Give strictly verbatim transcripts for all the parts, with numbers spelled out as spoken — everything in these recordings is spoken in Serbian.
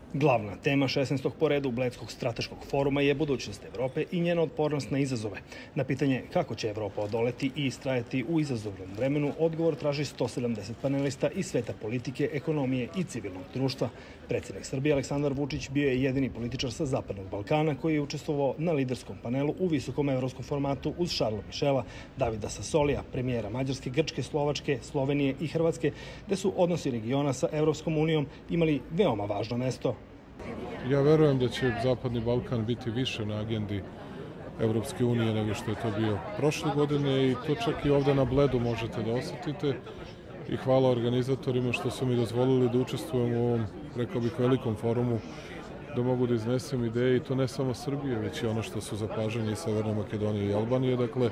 Glavna tema šesnaestog po redu Bledskog strateškog foruma je budućnost Evrope i njena otpornost na izazove. Na pitanje kako će Evropa odoleti i istrajati u izazovnom vremenu, odgovor traži sto sedamdeset panelista iz sveta politike, ekonomije i civilnog društva. Predsjednik Srbije Aleksandar Vučić bio je jedini političar sa Zapadnog Balkana koji je učestvovao na liderskom panelu u visokom evropskom formatu uz Šarla Mišela, Davida Sassolija, premijera Mađarske, Grčke, Slovačke, Slovenije i Hrvatske, gde su odnosi regiona sa Evropskom unijom imali veoma važno mesto. Ja verujem da će Zapadni Balkan biti više na agendi Evropske unije nego što je to bio prošle godine i to čak i ovde na Bledu možete da osetite. I hvala organizatorima što su mi dozvolili da učestvujem u ovom, rekao bih, velikom forumu, da mogu da iznesem ideje i to ne samo Srbije, već i ono što su zapažanje i Severne Makedonije i Albanije. Dakle,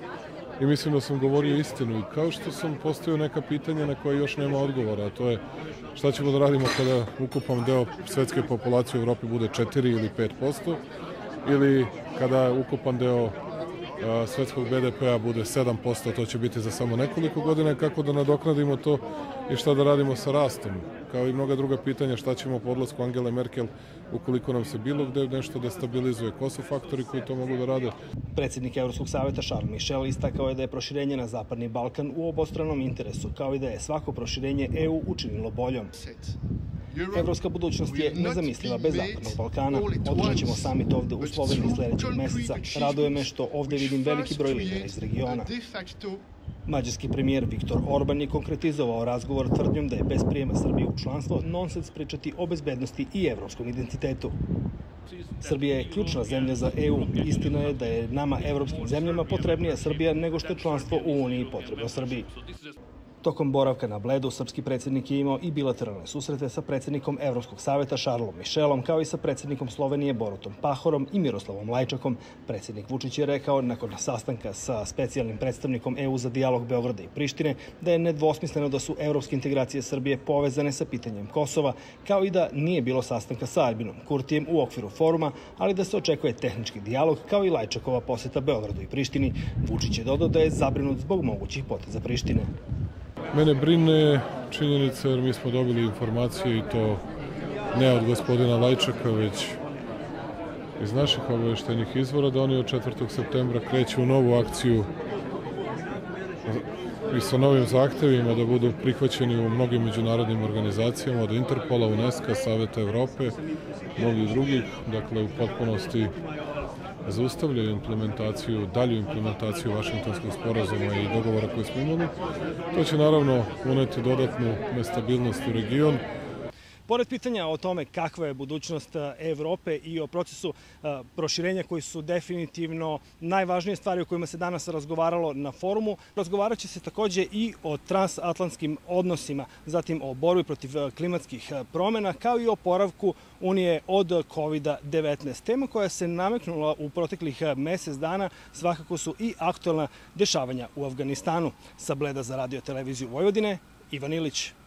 i mislim da sam govorio istinu i kao što sam postavio neka pitanja na koje još nema odgovora, a to je šta ćemo da radimo kada ukupan deo svetske populacije u Evropi bude četiri ili pet posto ili kada ukupan deo svetskog be de pea bude sedam posto, to će biti za samo nekoliko godina, kako da nadoknadimo to i šta da radimo sa rastom. Kao i mnoga druga pitanja, šta ćemo po odlasku Angele Merkel ukoliko nam se bilo gde nešto destabilizuje, ko su faktori koji to mogu da rade. Predsjednik Evropskog saveta Šarl Mišel istakao je da je proširenje na Zapadni Balkan u obostranom interesu, kao i da je svako proširenje E U učinilo boljom. Evropska budućnost je nezamisliva bez Zapadnog Balkana. Održat ćemo samit ovde u Sloveniji sledećeg meseca. Raduje me što ovde vidim veliki broj lidera iz regiona. Mađarski premijer Viktor Orban je konkretizovao razgovor tvrdnjom da je bez prijema Srbije u članstvo nonsens pričati o bezbednosti i evropskom identitetu. Srbija je ključna zemlja za E U. Istina je da je nama, evropskim zemljama, potrebnija Srbija nego što je članstvo u Uniji potrebno Srbiji. Tokom boravka na Bledu, srpski predsjednik je imao i bilateralne susrete sa predsjednikom Evropskog saveta Šarlom Mišelom, kao i sa predsjednikom Slovenije Borutom Pahorom i Miroslavom Lajčakom. Predsjednik Vučić je rekao nakon sastanka sa specijalnim predstavnikom E U za dijalog Beograda i Prištine da je nedvosmisleno da su evropske integracije Srbije povezane sa pitanjem Kosova, kao i da nije bilo sastanka sa Albinom Kurtijem u okviru foruma, ali da se očekuje tehnički dijalog, kao i Lajčakova poseta Beogradu i Prištini. Vučić je dodao da je zabrinut zbog mogućih poteza Prištine. Mene brine činjenica jer mi smo dobili informacije i to ne od gospodina Lajčaka, već iz naših obaveštajnih izvora da oni od četvrtog septembra kreću u novu akciju i sa novim zahtevima da budu prihvaćeni u mnogim međunarodnim organizacijama, od Interpola, UNESCO, Saveta Evrope, mnogih drugih, dakle u potpunosti zaustavljaju implementaciju, dalju implementaciju Vašingtonskog sporazuma i dogovora koje smo imali. To će naravno uneti dodatnu nestabilnost u region. Pored pitanja o tome kakva je budućnost Evrope i o procesu proširenja koji su definitivno najvažnije stvari o kojima se danas razgovaralo na forumu, razgovarat će se takođe i o transatlantskim odnosima, zatim o borbi protiv klimatskih promjena, kao i o oporavku Unije od kovid devetnaest. Tema koja se nametnula u proteklih mesec dana svakako su i aktuelna dešavanja u Afganistanu. Sa Bleda za Radio televiziju Vojvodine, Ivan Ilić.